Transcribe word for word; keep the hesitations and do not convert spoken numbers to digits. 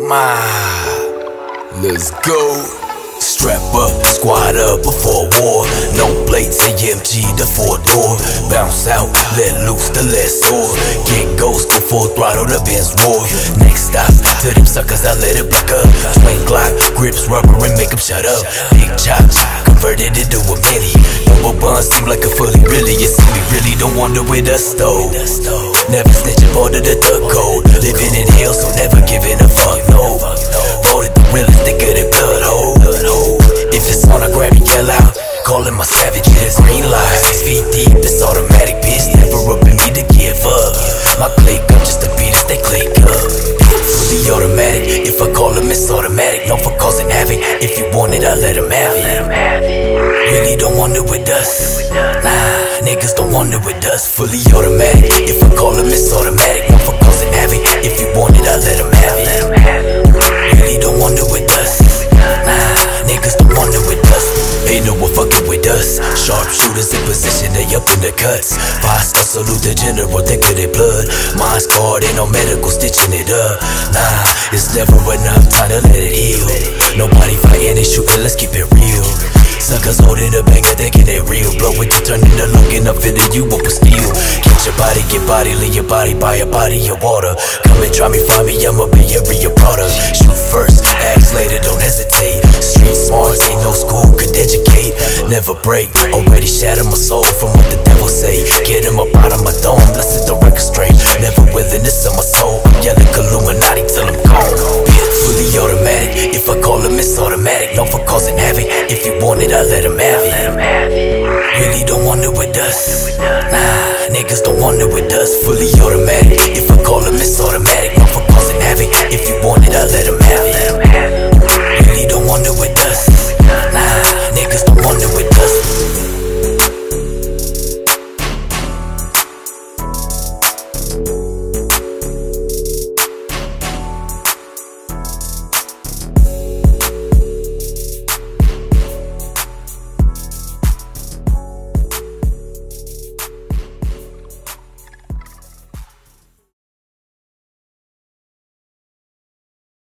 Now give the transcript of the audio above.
My, let's go. Strap up, squad up before war. No plates, A M G, the four door. Bounce out, let loose the less sword. Get ghost, go full throttle, the Benz roar. Next stop, to them suckers, I let it block up. Twin Glock, grips rubber and make them shut up. Big chops, converted into a mini. Double bun, seem like a fully really. You see me really don't wander with us though. Never snitching, border the thug code. Living in hell, so never giving a fuck, no. Voted the realest, thicker than blood hole. If it's on, I grab and yell out. Calling my savage, it's green light. Six feet deep, it's automatic, bitch. Never up in me to give up. My click up just to beat us, they click up. Fully automatic, if I call them, it's automatic. No for causing havoc. If you want it, I let them have it. Really don't want it with us. Nah, niggas don't want it with us. Fully automatic, if I call them, it's automatic. No for causing havoc. If you want it, I let them have it. Really don't want it with us. Nah, niggas don't want it with us. Ain't no one fucking with us. Sharpshooters in position, they up in the cuts. Five star salute the general, think of their blood. Mine's scarred, ain't no medical stitching it up. Nah, it's never enough time to let it heal. Nobody fighting, they shooting, let's keep it real. Suckers holding the banger, thinking they real. Blow it to turn into looking up into you up with steel. Catch your body, get body, leave your body by a body of water. Come and try me, find me, I'ma be every your product. Shoot first, ask later, don't hesitate. Street smarts, ain't no school could educate. Never break, already shatter my soul from what the devil say. Get him up out of my dome, let's set the record straight. Never willing to sell my soul, I'm yelling Illuminati till I'm gone. Fully automatic, if I call him it's automatic. No for causing havoc, if you want it I let him have it. Really don't want it with us. Nah, niggas don't want it with us. Fully automatic, if I call him it's automatic. No for causing havoc, if you want it I let him have it.